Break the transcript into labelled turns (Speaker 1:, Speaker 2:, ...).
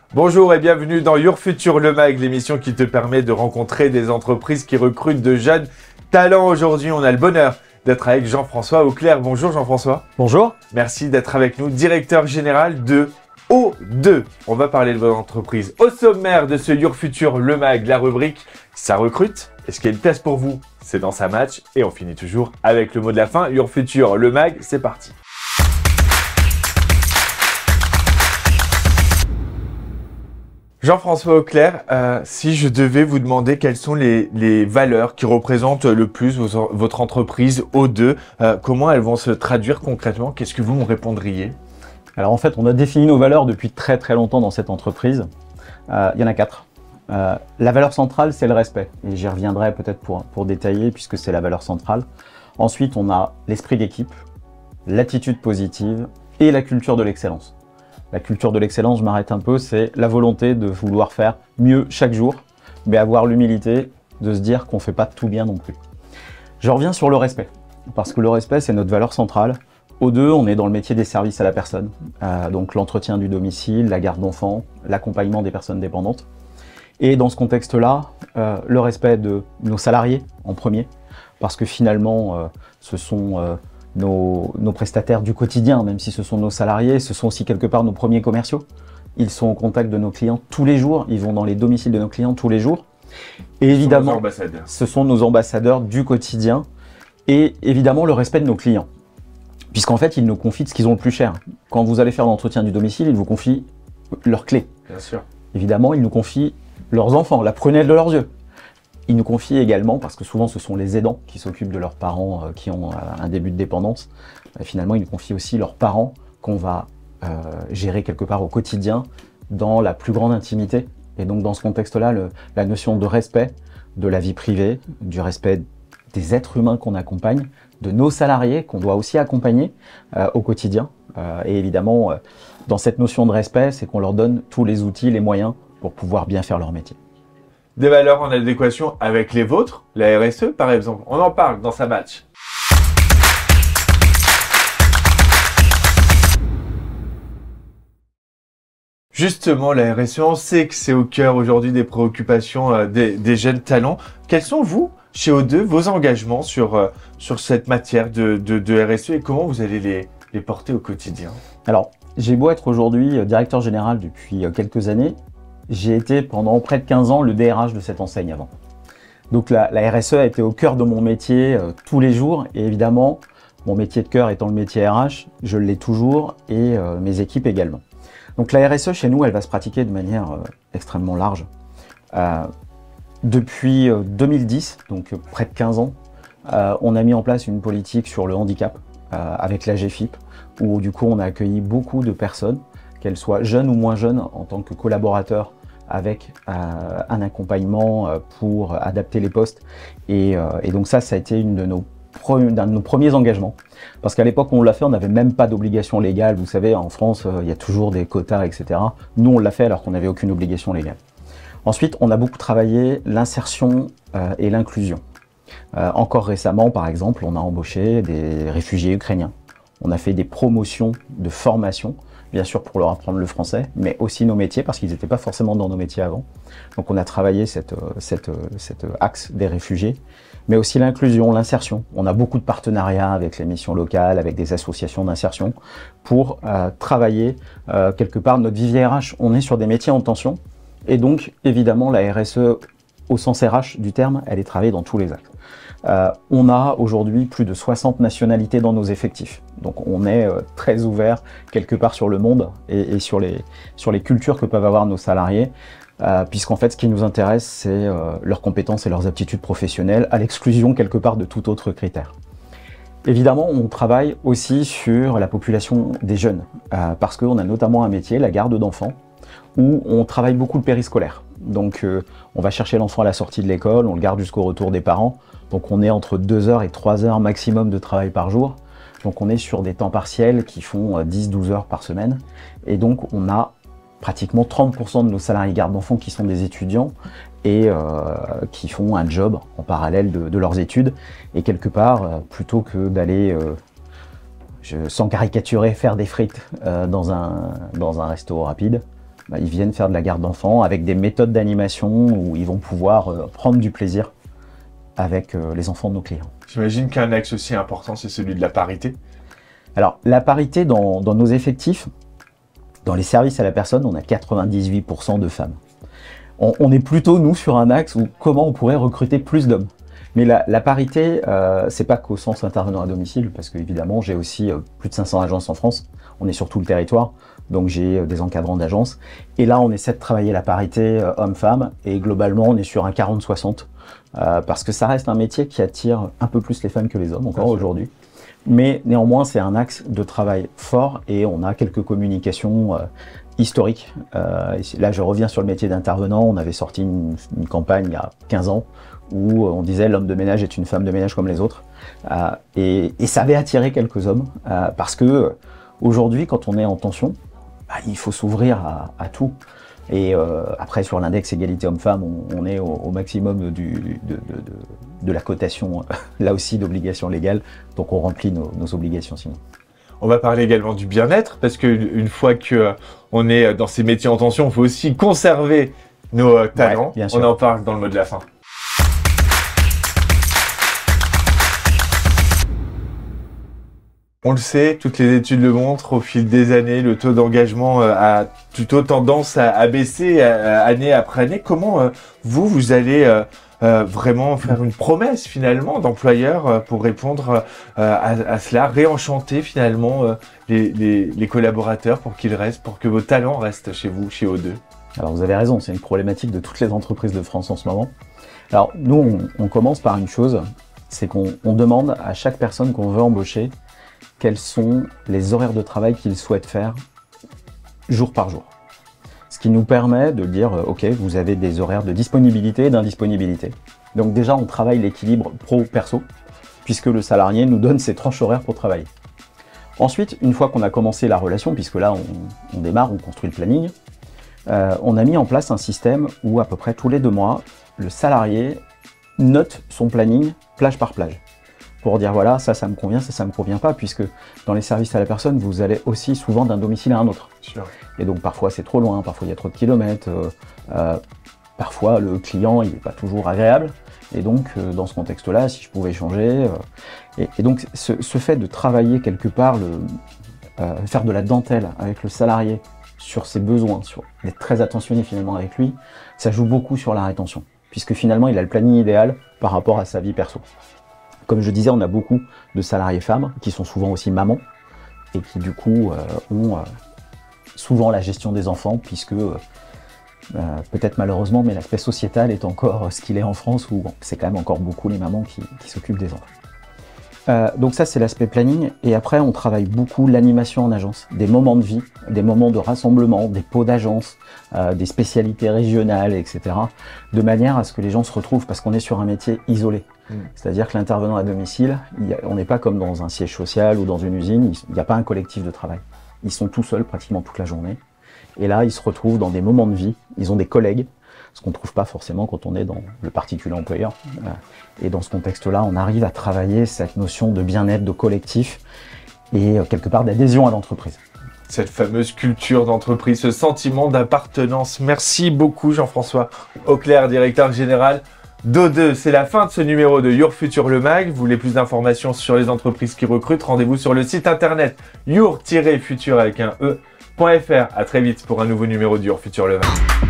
Speaker 1: Bonjour et bienvenue dans Your Future Le Mag, l'émission qui te permet de rencontrer des entreprises qui recrutent de jeunes talents. Aujourd'hui, on a le bonheur d'être avec Jean-François Auclair. Bonjour Jean-François.
Speaker 2: Bonjour.
Speaker 1: Merci d'être avec nous, directeur général de O2. On va parler de votre entreprise. Au sommaire de ce Your Future Le Mag, la rubrique « Ça recrute ». Est-ce qu'il y a une place pour vous? C'est dans sa match. Et on finit toujours avec le mot de la fin. Your Future Le Mag, c'est parti. Jean-François Auclair, si je devais vous demander quelles sont les valeurs qui représentent le plus votre entreprise O2, comment elles vont se traduire concrètement? Qu'est-ce que vous me répondriez?
Speaker 2: Alors en fait, on a défini nos valeurs depuis très longtemps dans cette entreprise. Il y en a 4. La valeur centrale, c'est le respect. Et j'y reviendrai peut-être pour détailler puisque c'est la valeur centrale. Ensuite, on a l'esprit d'équipe, l'attitude positive et la culture de l'excellence. La culture de l'excellence, je m'arrête un peu, c'est la volonté de vouloir faire mieux chaque jour, mais avoir l'humilité de se dire qu'on ne fait pas tout bien non plus. Je reviens sur le respect, parce que le respect, c'est notre valeur centrale. O2, on est dans le métier des services à la personne, donc l'entretien du domicile, la garde d'enfants, l'accompagnement des personnes dépendantes. Et dans ce contexte-là, le respect de nos salariés en premier, parce que finalement, ce sont nos prestataires du quotidien, même si ce sont nos salariés, ce sont aussi quelque part nos premiers commerciaux. Ils sont au contact de nos clients tous les jours, ils vont dans les domiciles de nos clients tous les jours. Et évidemment, ce sont nos ambassadeurs du quotidien et évidemment le respect de nos clients. Puisqu'en fait, ils nous confient ce qu'ils ont le plus cher. Quand vous allez faire l'entretien du domicile, ils vous confient leurs clés.
Speaker 1: Bien sûr.
Speaker 2: Évidemment, ils nous confient leurs enfants, la prunelle de leurs yeux. Ils nous confient également, parce que souvent ce sont les aidants qui s'occupent de leurs parents qui ont un début de dépendance, finalement ils nous confient aussi leurs parents qu'on va gérer quelque part au quotidien dans la plus grande intimité. Et donc dans ce contexte-là, la notion de respect de la vie privée, du respect des êtres humains qu'on accompagne, de nos salariés qu'on doit aussi accompagner au quotidien. Et évidemment, dans cette notion de respect, c'est qu'on leur donne tous les outils, les moyens pour pouvoir bien faire leur métier.
Speaker 1: Des valeurs en adéquation avec les vôtres, la RSE par exemple. On en parle dans sa match. Justement, la RSE, on sait que c'est au cœur aujourd'hui des préoccupations des jeunes talents. Quels sont, vous, chez O2, vos engagements sur cette matière de RSE et comment vous allez les porter au quotidien?
Speaker 2: Alors, j'ai beau être aujourd'hui directeur général depuis quelques années, j'ai été pendant près de 15 ans le DRH de cette enseigne avant. Donc la RSE a été au cœur de mon métier tous les jours et évidemment, mon métier de cœur étant le métier RH, je l'ai toujours et mes équipes également. Donc la RSE chez nous, elle va se pratiquer de manière extrêmement large. Depuis 2010, donc près de 15 ans, on a mis en place une politique sur le handicap avec la GFIP où du coup on a accueilli beaucoup de personnes, qu'elles soient jeunes ou moins jeunes, en tant que collaborateurs avec un accompagnement pour adapter les postes. Et donc ça a été un de nos premiers engagements. Parce qu'à l'époque où on l'a fait, on n'avait même pas d'obligation légale. Vous savez, en France, il y a toujours des quotas, etc. Nous, on l'a fait alors qu'on n'avait aucune obligation légale. Ensuite, on a beaucoup travaillé l'insertion et l'inclusion. Encore récemment, par exemple, on a embauché des réfugiés ukrainiens. On a fait des promotions de formation, bien sûr pour leur apprendre le français, mais aussi nos métiers, parce qu'ils n'étaient pas forcément dans nos métiers avant. Donc on a travaillé cet axe des réfugiés, mais aussi l'inclusion, l'insertion. On a beaucoup de partenariats avec les missions locales, avec des associations d'insertion, pour travailler quelque part notre vivier RH. On est sur des métiers en tension, et donc évidemment la RSE, au sens RH du terme, elle est travaillée dans tous les axes. On a aujourd'hui plus de 60 nationalités dans nos effectifs. Donc on est très ouvert quelque part sur le monde et sur les cultures que peuvent avoir nos salariés, puisqu'en fait ce qui nous intéresse c'est leurs compétences et leurs aptitudes professionnelles, à l'exclusion quelque part de tout autre critère. Évidemment, on travaille aussi sur la population des jeunes, parce qu'on a notamment un métier, la garde d'enfants, où on travaille beaucoup le périscolaire. Donc on va chercher l'enfant à la sortie de l'école, on le garde jusqu'au retour des parents. Donc on est entre 2 heures et 3 heures maximum de travail par jour. Donc on est sur des temps partiels qui font 10-12 heures par semaine. Et donc on a pratiquement 30% de nos salariés garde d'enfants qui sont des étudiants et qui font un job en parallèle de leurs études. Et quelque part, plutôt que d'aller, sans caricaturer, faire des frites dans un resto rapide, ils viennent faire de la garde d'enfants avec des méthodes d'animation où ils vont pouvoir prendre du plaisir avec les enfants de nos clients.
Speaker 1: J'imagine qu'un axe aussi important, c'est celui de la parité.
Speaker 2: Alors, la parité dans nos effectifs, dans les services à la personne, on a 98% de femmes. On est plutôt, nous, sur un axe où comment on pourrait recruter plus d'hommes. Mais la parité, c'est pas qu'au sens intervenant à domicile, parce qu'évidemment, j'ai aussi plus de 500 agences en France. On est sur tout le territoire, donc j'ai des encadrants d'agences. Et là, on essaie de travailler la parité homme-femme, et globalement, on est sur un 40-60, parce que ça reste un métier qui attire un peu plus les femmes que les hommes, encore aujourd'hui. Mais néanmoins, c'est un axe de travail fort, et on a quelques communications historiques. Là, je reviens sur le métier d'intervenant. On avait sorti une campagne il y a 15 ans, où on disait l'homme de ménage est une femme de ménage comme les autres. Et ça avait attiré quelques hommes, parce que aujourd'hui, quand on est en tension, il faut s'ouvrir à tout. Et après, sur l'index égalité homme-femme, on est au maximum de la cotation, là aussi, d'obligations légales. Donc on remplit nos obligations sinon.
Speaker 1: On va parler également du bien-être, parce qu'une fois qu'on est dans ces métiers en tension, il faut aussi conserver nos talents.
Speaker 2: Ouais, bien sûr.
Speaker 1: On en parle dans le mot de la fin. On le sait, toutes les études le montrent, au fil des années, le taux d'engagement a plutôt tendance à baisser année après année. Comment vous allez vraiment faire une promesse finalement d'employeur pour répondre à cela, réenchanter finalement les collaborateurs pour qu'ils restent, pour que vos talents restent chez vous, chez O2?
Speaker 2: Alors vous avez raison, c'est une problématique de toutes les entreprises de France en ce moment. Alors nous, on commence par une chose, c'est qu'on demande à chaque personne qu'on veut embaucher quels sont les horaires de travail qu'ils souhaitent faire jour par jour. Ce qui nous permet de dire, ok, vous avez des horaires de disponibilité et d'indisponibilité. Donc déjà, on travaille l'équilibre pro-perso, puisque le salarié nous donne ses tranches horaires pour travailler. Ensuite, une fois qu'on a commencé la relation, puisque là, on démarre, on construit le planning, on a mis en place un système où à peu près tous les 2 mois, le salarié note son planning plage par plage, pour dire voilà, ça me convient, ça me convient pas, puisque dans les services à la personne, vous allez aussi souvent d'un domicile à un autre.
Speaker 1: Sure.
Speaker 2: Et donc parfois c'est trop loin, parfois il y a trop de kilomètres, parfois le client il n'est pas toujours agréable. Et donc dans ce contexte-là, si je pouvais changer, et donc ce fait de travailler quelque part, faire de la dentelle avec le salarié sur ses besoins, d'être très attentionné finalement avec lui, ça joue beaucoup sur la rétention, puisque finalement il a le planning idéal par rapport à sa vie perso. Comme je disais, on a beaucoup de salariés femmes qui sont souvent aussi mamans et qui du coup ont souvent la gestion des enfants, puisque peut-être malheureusement, mais l'aspect sociétal est encore ce qu'il est en France, où c'est quand même encore beaucoup les mamans qui s'occupent des enfants. Donc ça, c'est l'aspect planning. Et après, on travaille beaucoup l'animation en agence, des moments de vie, des moments de rassemblement, des pots d'agence, des spécialités régionales, etc. De manière à ce que les gens se retrouvent, parce qu'on est sur un métier isolé. C'est-à-dire que l'intervenant à domicile, on n'est pas comme dans un siège social ou dans une usine, il n'y a pas un collectif de travail. Ils sont tout seuls pratiquement toute la journée. Et là, ils se retrouvent dans des moments de vie, ils ont des collègues, ce qu'on ne trouve pas forcément quand on est dans le particulier employeur. Et dans ce contexte-là, on arrive à travailler cette notion de bien-être, de collectif et quelque part d'adhésion à l'entreprise.
Speaker 1: Cette fameuse culture d'entreprise, ce sentiment d'appartenance. Merci beaucoup Jean-François Auclair, directeur général d'O2. C'est la fin de ce numéro de Your Future le Mag. Vous voulez plus d'informations sur les entreprises qui recrutent, rendez-vous sur le site internet your-future avec un e.fr. À très vite pour un nouveau numéro de Your Future le Mag.